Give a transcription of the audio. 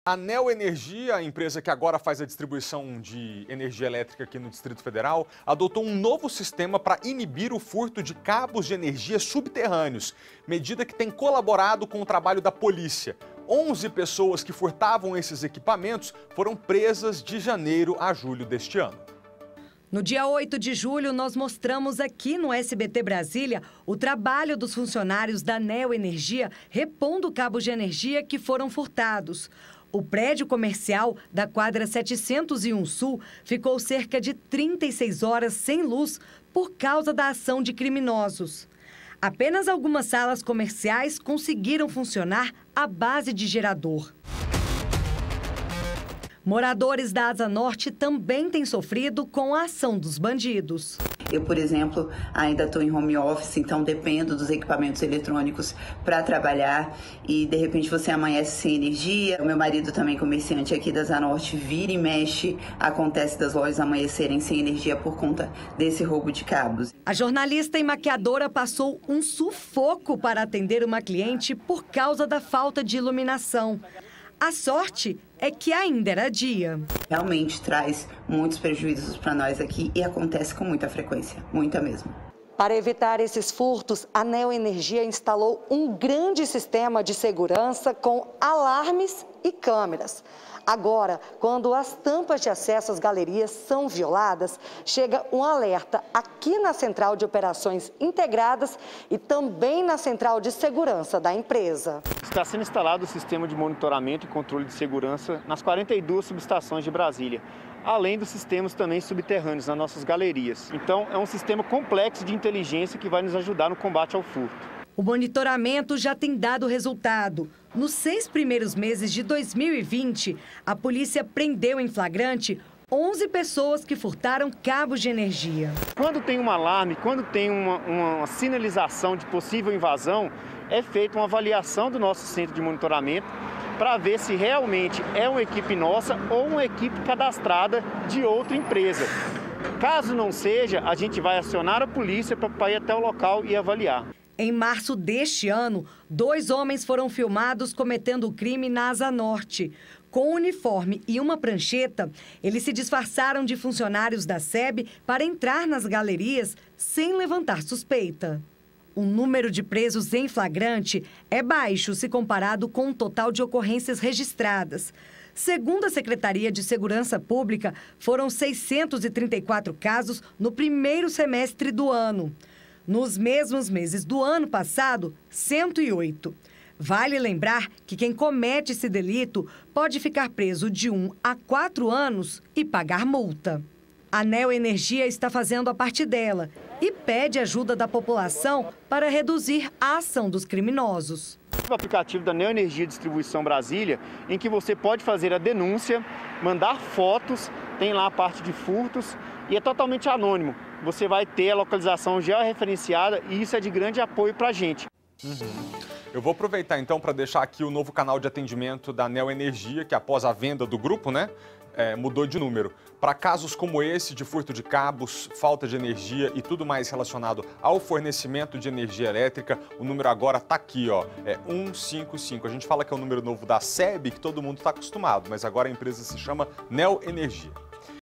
A Neo Energia, a empresa que agora faz a distribuição de energia elétrica aqui no Distrito Federal, adotou um novo sistema para inibir o furto de cabos de energia subterrâneos, medida que tem colaborado com o trabalho da polícia. 11 pessoas que furtavam esses equipamentos foram presas de janeiro a julho deste ano. No dia 8 de julho, nós mostramos aqui no SBT Brasília o trabalho dos funcionários da Neo Energia repondo cabos de energia que foram furtados. O prédio comercial da quadra 701 Sul ficou cerca de 36 horas sem luz por causa da ação de criminosos. Apenas algumas salas comerciais conseguiram funcionar à base de gerador. Moradores da Asa Norte também têm sofrido com a ação dos bandidos. Eu, por exemplo, ainda estou em home office, então dependo dos equipamentos eletrônicos para trabalhar e, de repente, você amanhece sem energia. O meu marido, também comerciante aqui da Asa Norte, vira e mexe, acontece das lojas amanhecerem sem energia por conta desse roubo de cabos. A jornalista e maquiadora passou um sufoco para atender uma cliente por causa da falta de iluminação. A sorte é que ainda era dia. Realmente traz muitos prejuízos para nós aqui e acontece com muita frequência, muita mesmo. Para evitar esses furtos, a Neo Energia instalou um grande sistema de segurança com alarmes e câmeras. Agora, quando as tampas de acesso às galerias são violadas, chega um alerta aqui na Central de Operações Integradas e também na Central de Segurança da empresa. Está sendo instalado o sistema de monitoramento e controle de segurança nas 42 subestações de Brasília, além dos sistemas também subterrâneos nas nossas galerias. Então, é um sistema complexo de inteligência que vai nos ajudar no combate ao furto. O monitoramento já tem dado resultado. Nos 6 primeiros meses de 2020, a polícia prendeu em flagrante 11 pessoas que furtaram cabos de energia. Quando tem um alarme, quando tem uma sinalização de possível invasão, é feita uma avaliação do nosso centro de monitoramento para ver se realmente é uma equipe nossa ou uma equipe cadastrada de outra empresa. Caso não seja, a gente vai acionar a polícia para ir até o local e avaliar. Em março deste ano, 2 homens foram filmados cometendo o crime na Asa Norte. Com uniforme e uma prancheta, eles se disfarçaram de funcionários da SEB para entrar nas galerias sem levantar suspeita. O número de presos em flagrante é baixo se comparado com o total de ocorrências registradas. Segundo a Secretaria de Segurança Pública, foram 634 casos no primeiro semestre do ano. Nos mesmos meses do ano passado, 108. Vale lembrar que quem comete esse delito pode ficar preso de 1 a 4 anos e pagar multa. A Neo Energia está fazendo a parte dela e pede ajuda da população para reduzir a ação dos criminosos. O aplicativo da Neo Energia Distribuição Brasília, em que você pode fazer a denúncia, mandar fotos, tem lá a parte de furtos e é totalmente anônimo. Você vai ter a localização georreferenciada e isso é de grande apoio para a gente. Eu vou aproveitar então para deixar aqui o novo canal de atendimento da Neo Energia, que após a venda do grupo, mudou de número. Para casos como esse de furto de cabos, falta de energia e tudo mais relacionado ao fornecimento de energia elétrica, o número agora está aqui, ó, é 155. A gente fala que é o número novo da SEB, que todo mundo está acostumado, mas agora a empresa se chama Neo Energia.